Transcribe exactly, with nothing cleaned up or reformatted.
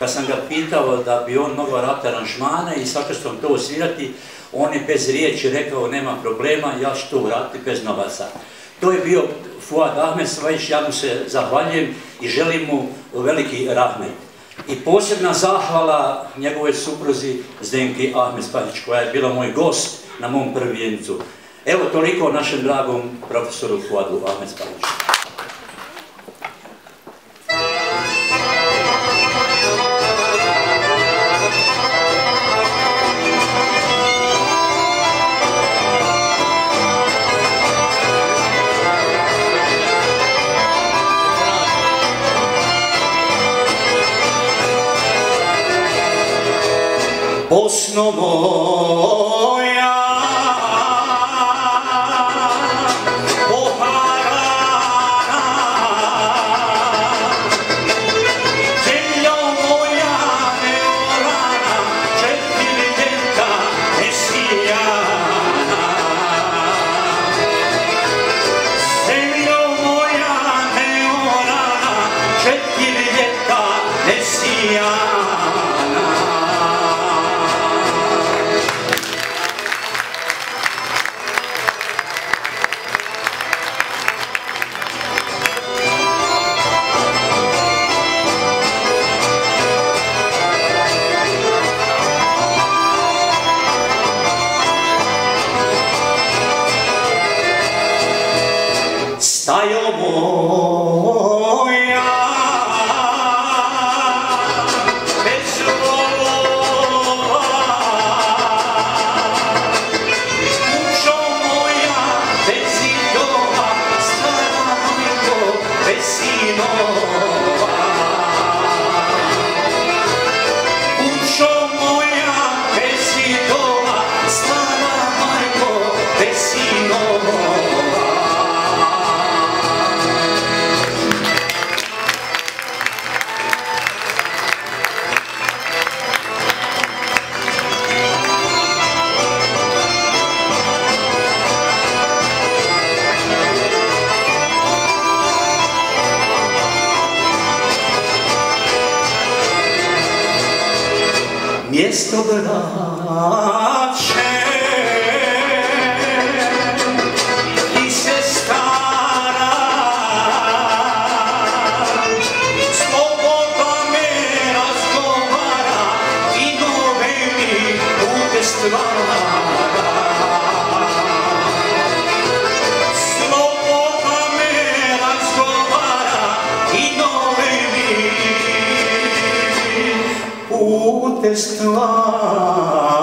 Kad sam ga pitao da bi on mogao raditi aranžmane i sad ću sam to osvirati, on je bez riječi rekao nema problema, ja ću to uraditi bez novaca. To je bio Fuad Ahmed Spajić, ja mu se zahvaljujem i želim mu veliki rahmet. I posebna zahvala njegovoj supruzi Zdenki Ahmed Spajić, koja je bila moj gost na mom prvencu. Evo toliko o našem dragom profesoru Fuadu Ahmed Spajiću. Bosno moja, poharana, zemljo moja neorana, četiri ljeta nesijana. Zemljo moja neorana, četiri ljeta nesijana. Stajo moja, bez volova, kućo moja, bez zidova, stara majko, bez sinova. Kućo moja, bez zidova, stara majko, bez sinova. Mjesto braće i sestara, sloboda me razgovara i nove mi pute stvara. Sloboda me razgovara i nove mi pute stvara.